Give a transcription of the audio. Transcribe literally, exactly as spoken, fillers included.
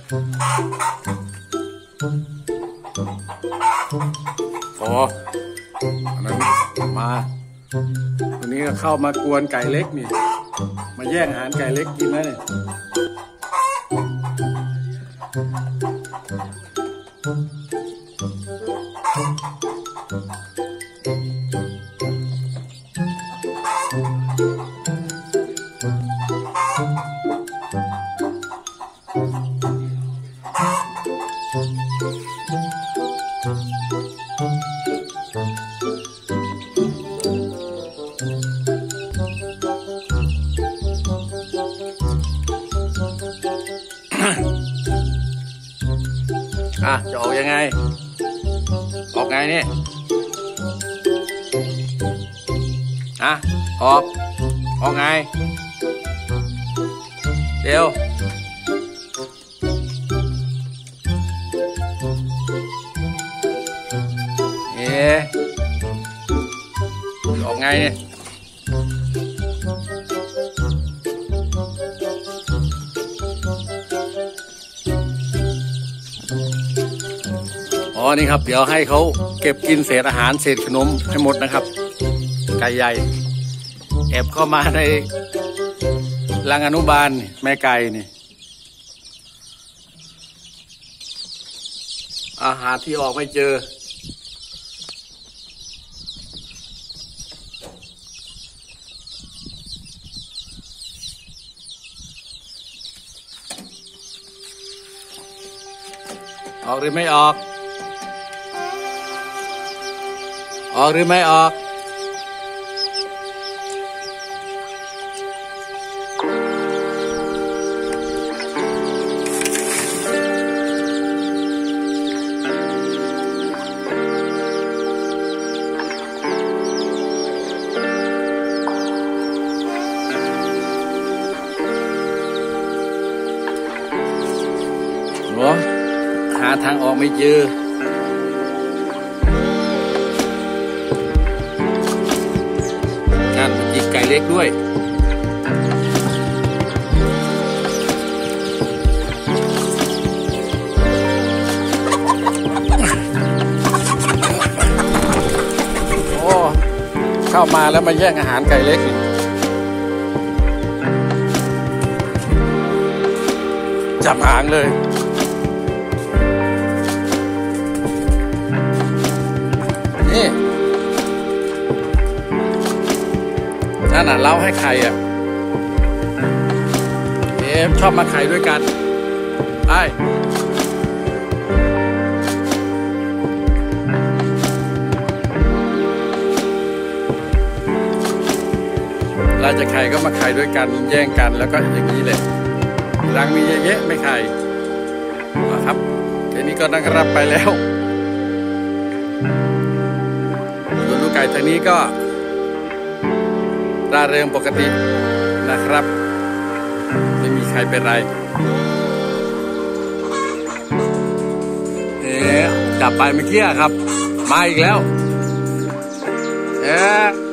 โอ้อันนั้นมาวันนี้ก็เข้ามากวนไก่เล็กนี่มาแย่งอาหารไก่เล็กกินแล้วเนี่ยอ่ะจะออกยังไงออกไงนี่อ่ะออกออกไงเดี๋ยวเอ๊ะออกไงเนี่ยอ๋อนี่ครับเดี๋ยวให้เขาเก็บกินเศษอาหารเศษขนมให้หมดนะครับไก่ใหญ่แอบเข้ามาในรังอนุบาลแม่ไก่นี่อาหารที่ออกไม่เจอออกหรือไม่ออกออกหรือไม่ออกหรอหาทางออกไม่เจอการจิกไก่เล็กด้วยโอ้เข้ามาแล้วมาแย่งอาหารไก่เล็กจับหางเลยนี่นั่นน่ะเล่าให้ใครอ่ะเอ๊ะชอบมาไข่ด้วยกันไอ้เราจะไข่ก็มาไข่ด้วยกันแย่งกันแล้วก็อย่างนี้เลยรังมีเยอะๆไม่ไข่นะครับทีนี้ก็นั่งรับไปแล้วส่วนลูกไก่ทางนี้ก็ร่าเริงปกตินะครับไม่มีใครเป็นไรเอ๊ะจับไปเมื่อกี้ครับมาอีกแล้วเอ๊ะ